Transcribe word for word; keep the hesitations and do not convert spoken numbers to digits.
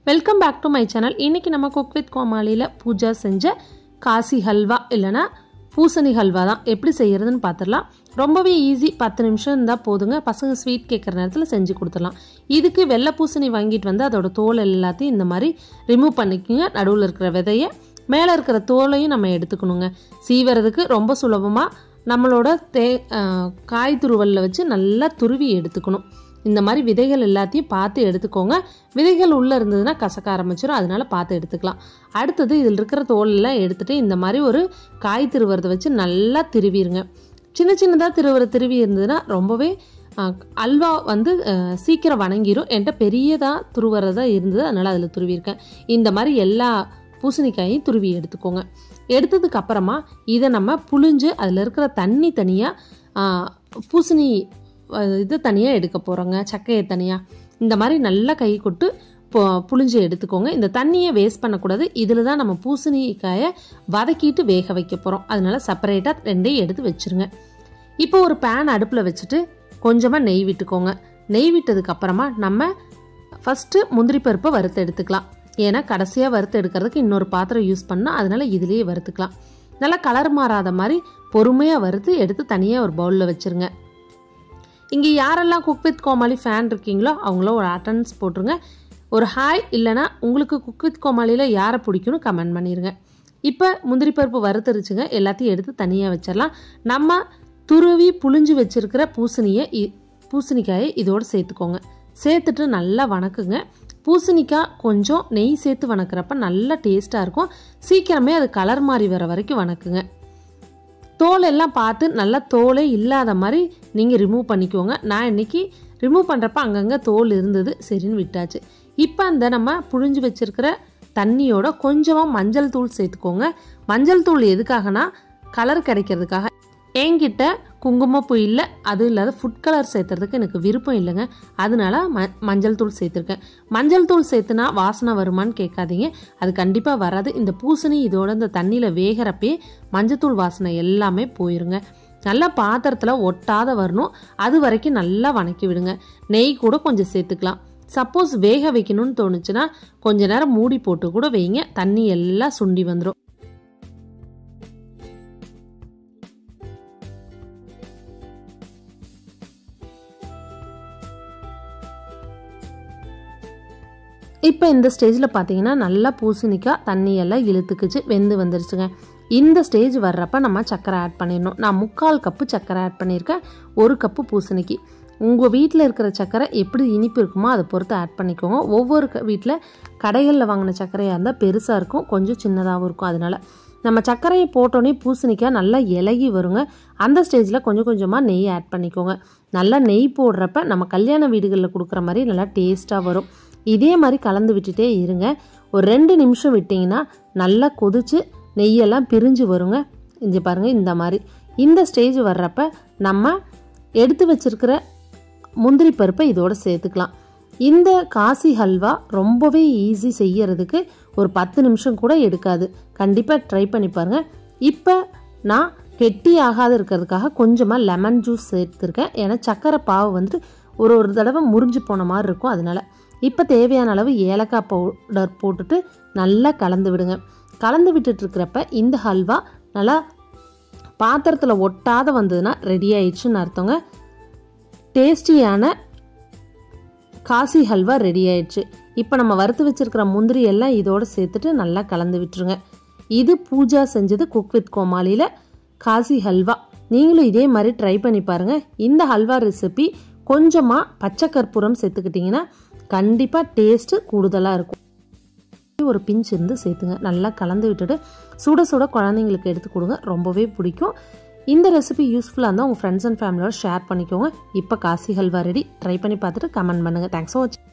Welcome back to my channel. இன்னைக்கு நம்ம cook with கோமாளியில் Pooja செஞ்ச காசி ஹல்வா இல்லைனா பூசணி ஹல்வா தான் எப்படி செய்யறதுன்னு பார்த்துடலாம். ரொம்பவே ஈஸி, பத்து நிமிஷம் இருந்தால் போதுங்க. பசங்க ஸ்வீட் கேட்குற நேரத்தில் செஞ்சு கொடுத்துடலாம். இதுக்கு வெள்ளை பூசணி வாங்கிட்டு வந்து அதோட தோல் எல்லாத்தையும் இந்த மாதிரி ரிமூவ் பண்ணிக்கோங்க. நடுவில் இருக்கிற விதையை, மேலே இருக்கிற தோலையும் நம்ம எடுத்துக்கணுங்க. சீவறதுக்கு ரொம்ப சுலபமாக நம்மளோட தே காய் துருவலில் வச்சு நல்லா துருவி எடுத்துக்கணும். இந்த மாதிரி விதைகள் எல்லாத்தையும் பார்த்து எடுத்துக்கோங்க. விதைகள் உள்ளே இருந்ததுன்னா கசக்க ஆரம்பிச்சிடும், அதனால பார்த்து எடுத்துக்கலாம். அடுத்தது இதில் இருக்கிற தோலெல்லாம் எடுத்துகிட்டு இந்த மாதிரி ஒரு காய் திருவுறதை வச்சு நல்லா திருவிடுங்க. சின்ன சின்னதாக திருவுற திருவி இருந்ததுன்னா ரொம்பவே அல்வா வந்து சீக்கிரம் வணங்கிடும். என்கிட்ட பெரியதாக துருவுறதா இருந்தது, அதனால் அதில் துருவியிருக்கேன். இந்த மாதிரி எல்லா பூசணிக்காயும் துருவி எடுத்துக்கோங்க. எடுத்ததுக்கு அப்புறமா இதை நம்ம புழிஞ்சு அதில் இருக்கிற தண்ணி தனியாக, பூசணி இது தனியாக எடுக்க போகிறோங்க, சக்கையை தனியாக. இந்த மாதிரி நல்லா கை கொட்டு புழிஞ்சு எடுத்துக்கோங்க. இந்த தண்ணியை வேஸ்ட் பண்ணக்கூடாது. இதில் தான் நம்ம பூசணிக்காயை வதக்கிட்டு வேக வைக்க போகிறோம். அதனால செப்பரேட்டாக ரெண்டையும் எடுத்து வச்சுருங்க. இப்போ ஒரு பேன் அடுப்பில் வச்சுட்டு கொஞ்சமாக நெய் விட்டுக்கோங்க. நெய் விட்டதுக்கப்புறமா நம்ம ஃபஸ்ட்டு முந்திரி பருப்பை வறுத்து எடுத்துக்கலாம். ஏன்னா கடைசியாக வறுத்து எடுக்கிறதுக்கு இன்னொரு பாத்திரம் யூஸ் பண்ணால், அதனால் இதிலேயே வறுத்துக்கலாம். நல்லா கலர் மாறாத மாதிரி பொறுமையாக வறுத்து எடுத்து தனியாக ஒரு பவுலில் வச்சுருங்க. இங்கே யாரெல்லாம் குக் வித் கோமாளி ஃபேன் இருக்கீங்களோ அவங்கள ஒரு அட்டன்ஸ் போட்டுருங்க. ஒரு ஹாய், இல்லைனா உங்களுக்கு குக் வித் கோமாளியில் யாரை பிடிக்கும்னு கமெண்ட் பண்ணிடுங்க. இப்போ முந்திரி பருப்பு வறுத்துருச்சுங்க. எல்லாத்தையும் எடுத்து தனியாக வச்சிடலாம். நம்ம துருவி புழிஞ்சு வச்சுருக்கிற பூசணியை பூசணிக்காயை இதோடு சேர்த்துக்கோங்க. சேர்த்துட்டு நல்லா வணக்குங்க. பூசணிக்காய் கொஞ்சம் நெய் சேர்த்து வணக்கிறப்ப நல்லா டேஸ்ட்டாக இருக்கும். சீக்கிரமே அது கலர் மாறி வர வரைக்கும் வணக்குங்க. தோல் எல்லாம் பார்த்து நல்லா தோலே இல்லாத மாதிரி நீங்கள் ரிமூவ் பண்ணிக்கோங்க. நான் இன்றைக்கி ரிமூவ் பண்ணுறப்ப அங்கங்கே தோல் இருந்தது, சரின்னு விட்டாச்சு. இப்போ அந்த நம்ம புழிஞ்சு வச்சுருக்கிற தண்ணியோட கொஞ்சமாக மஞ்சள் தூள் சேர்த்துக்கோங்க. மஞ்சள் தூள் எதுக்காகனா கலர் கிடைக்கிறதுக்காக. என்கிட்ட குங்குமப்பூ இல்லை, அதுவும் இல்லாத ஃபுட் கலர் சேர்த்துறதுக்கு எனக்கு விருப்பம் இல்லைங்க. அதனால ம மஞ்சள் தூள் சேர்த்துருக்கேன். மஞ்சள் தூள் சேர்த்துனா வாசனை வருமானு கேட்காதீங்க, அது கண்டிப்பாக வராது. இந்த பூசணி இதோட இந்த தண்ணியில் வேகிறப்பே மஞ்சத்தூள் வாசனை எல்லாமே போயிருங்க. நல்லா பாத்திரத்தில் ஒட்டாத வரணும், அது வரைக்கும் நல்லா வணக்கி விடுங்க. நெய் கூட கொஞ்சம் சேர்த்துக்கலாம். சப்போஸ் வேக வைக்கணும்னு தோணுச்சுன்னா கொஞ்ச நேரம் மூடி போட்டு கூட வைங்க, தண்ணி எல்லாம் சுண்டி வந்துடும். இப்போ இந்த ஸ்டேஜில் பார்த்தீங்கன்னா நல்லா பூசணிக்காய் தண்ணியெல்லாம் இழுத்துக்குச்சு, வெந்து வந்துருச்சுங்க. இந்த ஸ்டேஜ் வர்றப்ப நம்ம சர்க்கரை ஆட் பண்ணிடணும். நான் முக்கால் கப்பு சர்க்கரை ஆட் பண்ணியிருக்கேன், ஒரு கப்பு பூசணிக்கு. உங்கள் வீட்டில் இருக்கிற சர்க்கரை எப்படி இனிப்பு இருக்குமோ அதை பொறுத்து ஆட் பண்ணிக்கோங்க. ஒவ்வொரு வீட்டில் கடைகளில் வாங்கின சர்க்கரையாக இருந்தால் பெருசாக இருக்கும், கொஞ்சம் சின்னதாகவும் இருக்கும். அதனால் நம்ம சர்க்கரையை போட்டோன்னே பூசணிக்காய் நல்லா இலகி வருங்க. அந்த ஸ்டேஜில் கொஞ்சம் கொஞ்சமாக நெய் ஆட் பண்ணிக்கோங்க. நல்லா நெய் போடுறப்ப நம்ம கல்யாண வீடுகளில் கொடுக்குற மாதிரி நல்லா டேஸ்ட்டாக வரும். இதே மாதிரி கலந்து விட்டுட்டே இருங்க. ஒரு ரெண்டு நிமிஷம் விட்டிங்கன்னா நல்லா கொதிச்சு நெய்யெல்லாம் பிரிஞ்சு வருங்க. இங்கே பாருங்கள், இந்த மாதிரி இந்த ஸ்டேஜ் வர்றப்ப நம்ம எடுத்து வச்சிருக்கிற முந்திரி பருப்பை இதோடு சேர்த்துக்கலாம். இந்த காசி ஹல்வா ரொம்பவே ஈஸி செய்யறதுக்கு, ஒரு பத்து நிமிஷம் கூட எடுக்காது. கண்டிப்பாக ட்ரை பண்ணி பாருங்கள். இப்போ நான் கெட்டி ஆகாது இருக்கிறதுக்காக கொஞ்சமாக லெமன் ஜூஸ் சேர்த்துருக்கேன். ஏன்னா சக்கரை பாவு வந்துட்டு ஒரு ஒரு தடவை முறிஞ்சு போன மாதிரி இருக்கும், அதனால். இப்போ தேவையான அளவு ஏலக்காய் பவுடர் போட்டுட்டு நல்லா கலந்து விடுங்க. கலந்து விட்டுட்டு இருக்கிறப்ப இந்த ஹல்வா நல்லா பாத்திரத்தில் ஒட்டாத வந்ததுன்னா ரெடி ஆயிடுச்சுன்னு அர்த்தங்க. டேஸ்டியான காசி ஹல்வா ரெடி ஆயிடுச்சு. இப்போ நம்ம வறுத்து வச்சிருக்கிற முந்திரி எல்லாம் இதோடு சேர்த்துட்டு நல்லா கலந்து விட்டுருங்க. இது பூஜா செஞ்சது குக் வித் கோமாளியில் காசி ஹல்வா. நீங்களும் இதே மாதிரி ட்ரை பண்ணி பாருங்கள். இந்த ஹல்வா ரெசிபி கொஞ்சமாக பச்சை கற்பூரம் சேர்த்துக்கிட்டிங்கன்னா கண்டிப்பாக டேஸ்ட்டு கூடுதலாக இருக்கும். ஒரு பிஞ்ச் இருந்து சேர்த்துங்க. நல்லா கலந்து விட்டுட்டு சுட சுட குழந்தைங்களுக்கு எடுத்து கொடுங்க, ரொம்பவே பிடிக்கும். இந்த ரெசிபி யூஸ்ஃபுல்லாக இருந்தால் உங்கள் ஃப்ரெண்ட்ஸ் அண்ட் ஃபேமிலியோட ஷேர் பண்ணிக்கோங்க. இப்போ காசி ஹல்வா ரெடி. ட்ரை பண்ணி பார்த்துட்டு கமெண்ட் பண்ணுங்கள். தேங்க்ஸ் ஃபார் வாட்சிங்.